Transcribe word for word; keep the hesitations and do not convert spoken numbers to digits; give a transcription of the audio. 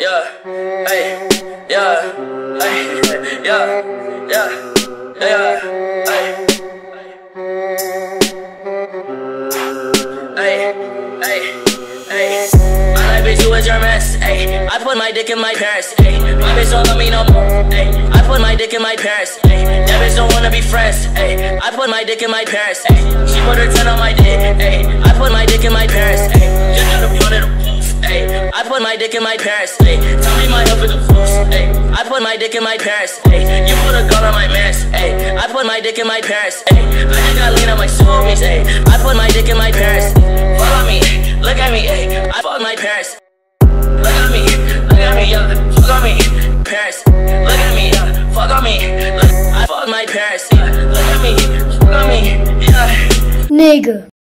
yeah, hey, yeah, hey, yeah, yeah, yeah, hey, hey, hey, hey. My life bitch, you was your mess, ayy. I put my dick in my parents, ayy. My bitch don't love me no more, ayy. I put my dick in my parents, ayy. That bitch don't wanna be friends, ayy. I put my dick in my parents, ayy. She put her ten on my dick, ayy. I put my dick in my parents, ayy. Just got a front of the roof, ayy. I put my dick in my parents, ayy. Tell me my help with the fools, ayy. I put my dick in my parents, ayy. You put a gun on my mans, ayy. I put my dick in my parents, ayy. I just got lean on my soulmates, ayy. I put my dick in my parents. Follow me, look at me, ayy. I fuck my parents. Look at me, look at me, yeah. Fuck on me, parents. Look at me, yeah. Fuck on me. Look, I fuck my parents, yeah. Look at me, fuck on me, yeah. Nigga.